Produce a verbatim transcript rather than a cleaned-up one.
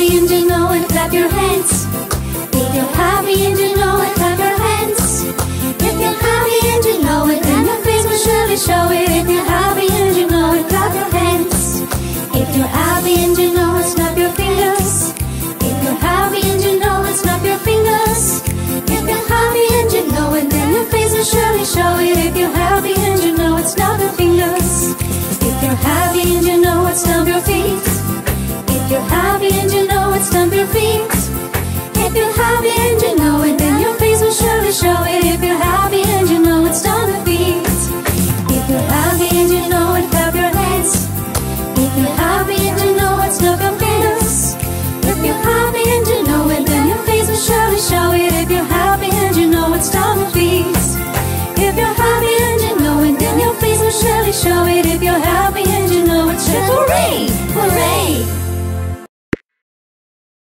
happy and you know it, clap your hands. If you're happy and you know it, clap your hands. If you're happy and you know it, then your face will surely show it. If you're happy and you know it, clap your hands. If you're happy and you know it, snap your fingers. If you're happy and you know it, snap your fingers. If you're happy and you know it, then your face will surely show it. If you're happy and you know it, snap your fingers. If you're happy and you know it, stamp your feet. If you're happy and you know it, stamp your feet. If you're happy and you know it, then your face will surely show it. If you're happy and you know it, stamp your feet. If you're happy and you know it, clap your hands. If you're happy and you know it, snap your fingers. If you're happy and you know it, then your face will surely show it. If you're happy and you know it, stamp your feet.